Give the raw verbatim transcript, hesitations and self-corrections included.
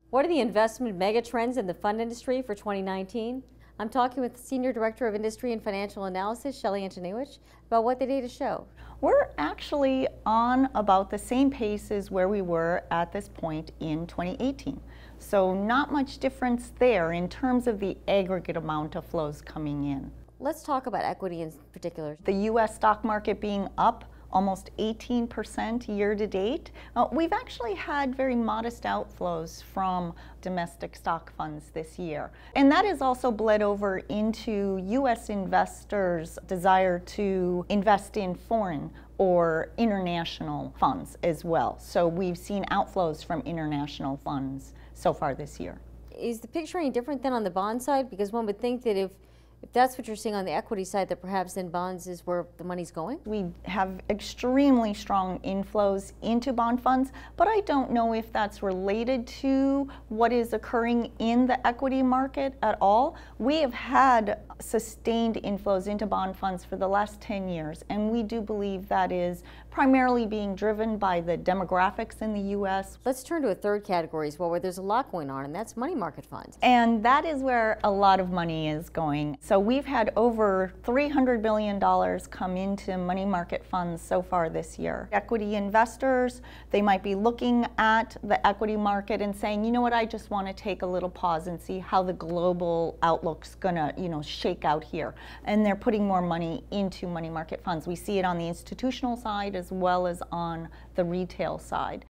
What are the investment megatrends in the fund industry for twenty nineteen? I'm talking with Senior Director of Industry and Financial Analysis, Shelly Antoniewicz, about what the data show. We're actually on about the same pace as where we were at this point in twenty eighteen. So not much difference there in terms of the aggregate amount of flows coming in. Let's talk about equity in particular. The U S stock market being up almost eighteen percent year to date. Uh, we've actually had very modest outflows from domestic stock funds this year. And that has also bled over into U S investors' desire to invest in foreign or international funds as well. So we've seen outflows from international funds so far this year. Is the picture any different than on the bond side? Because one would think that if If that's what you're seeing on the equity side, that perhaps then bonds is where the money's going? We have extremely strong inflows into bond funds, but I don't know if that's related to what is occurring in the equity market at all. We have had sustained inflows into bond funds for the last ten years, and we do believe that is primarily being driven by the demographics in the U S. Let's turn to a third category as well, where there's a lot going on, and that's money market funds. And that is where a lot of money is going. So we've had over three hundred billion dollars come into money market funds so far this year. Equity investors, they might be looking at the equity market and saying, you know what, I just want to take a little pause and see how the global outlook's gonna, you know, shake out here. And they're putting more money into money market funds. We see it on the institutional side as well as on the retail side.